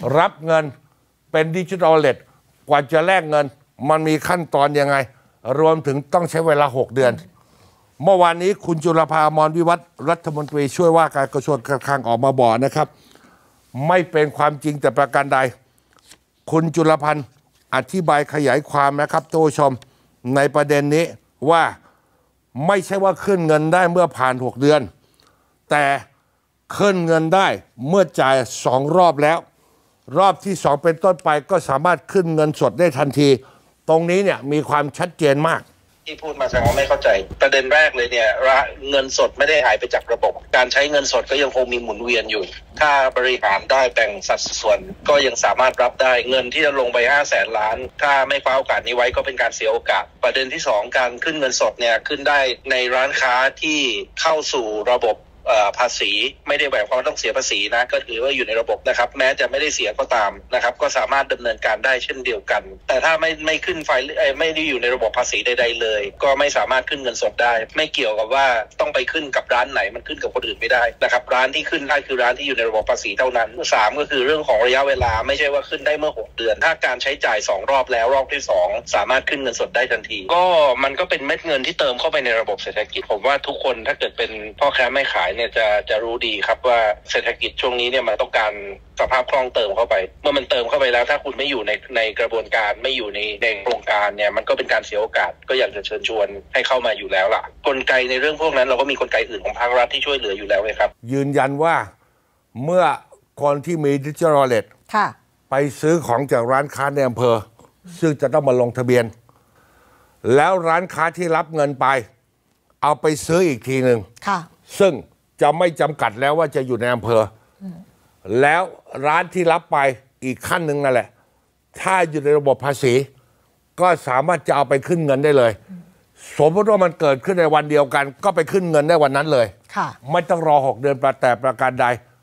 รับเงินเป็นดิจิทัลวอลเล็ตกว่าจะแลกเงินมันมีขั้นตอนยังไงรวมถึงต้องใช้เวลา6 เดือนเมื่อวานนี้คุณจุลภา อมรวิวัฒน์รัฐมนตรีช่วยว่าการกระทรวงการคลังออกมาบอกนะครับไม่เป็นความจริงแต่ประการใดคุณจุลพันธ์อธิบายขยายความนะครับท่านผู้ชมในประเด็นนี้ว่าไม่ใช่ว่าขึ้นเงินได้เมื่อผ่าน6 เดือนแต่ขึ้นเงินได้เมื่อจ่าย2 รอบแล้วรอบที่2เป็นต้นไปก็สามารถขึ้นเงินสดได้ทันทีตรงนี้เนี่ยมีความชัดเจนมากที่พูดมาแสดงว่าไม่เข้าใจประเด็นแรกเลยเนี่ยเงินสดไม่ได้หายไปจากระบบการใช้เงินสดก็ยังคงมีหมุนเวียนอยู่ถ้าบริหารได้แบ่งสัดส่วนก็ยังสามารถรับได้เงินที่จะลงไป500,000 ล้านถ้าไม่คว้าโอกาสนี้ไว้ก็เป็นการเสียโอกาสประเด็นที่2การขึ้นเงินสดเนี่ยขึ้นได้ในร้านค้าที่เข้าสู่ระบบภาษีไม่ได้แบบความต้องเสียภาษีนะก็ถือว่าอยู่ในระบบนะครับแม้จะไม่ได้เสียก็ตามนะครับก็สามารถดำเนินการได้เช่นเดียวกันแต่ถ้าไม่ขึ้นไฟไม่ได้อยู่ในระบบภาษีใดๆเลยก็ไม่สามารถขึ้นเงินสดได้ไม่เกี่ยวกับว่าต้องไปขึ้นกับร้านไหนมันขึ้นกับคนอื่นไม่ได้นะครับร้านที่ขึ้นได้คือร้านที่อยู่ในระบบภาษีเท่านั้น3ก็คือเรื่องของระยะเวลาไม่ใช่ว่าขึ้นได้เมื่อ6 เดือนถ้าการใช้จ่าย2 รอบแล้วรอบที่2สามารถขึ้นเงินสดได้ทันทีก็มันก็เป็นเม็ดเงินที่เติมเข้าไปในระบบเศรษฐกิจผมว่าทุกคนถ้าเกิดเป็นพ่อค้าแม่ขายเนี่ยจะรู้ดีครับว่าเศรษฐกิจช่วงนี้เนี่ยมันต้องการสภาพคล่องเติมเข้าไปเมื่อมันเติมเข้าไปแล้วถ้าคุณไม่อยู่ในกระบวนการไม่อยู่ในโครงการเนี่ยมันก็เป็นการเสียโอกาสก็อยากจะเชิญชวนให้เข้ามาอยู่แล้วล่ะกลไกในเรื่องพวกนั้นเราก็มีกลไกอื่นของภาครัฐที่ช่วยเหลืออยู่แล้วเลยครับยืนยันว่าเมื่อคนที่มีดิจิทัลวอลเล็ตไปซื้อของจากร้านค้าในอำเภอซึ่งจะต้องมาลงทะเบียนแล้วร้านค้าที่รับเงินไปเอาไปซื้ออีกทีหนึ่งซึ่งจะไม่จำกัดแล้วว่าจะอยู่ในอำเภอแล้วร้านที่รับไปอีกขั้นหนึ่งนั่นแหละถ้าอยู่ในระบบภาษีก็สามารถจะเอาไปขึ้นเงินได้เลยสมมติว่ามันเกิดขึ้นในวันเดียวกันก็ไปขึ้นเงินได้วันนั้นเลยไม่ต้องรอ6 เดือนแต่ประการใด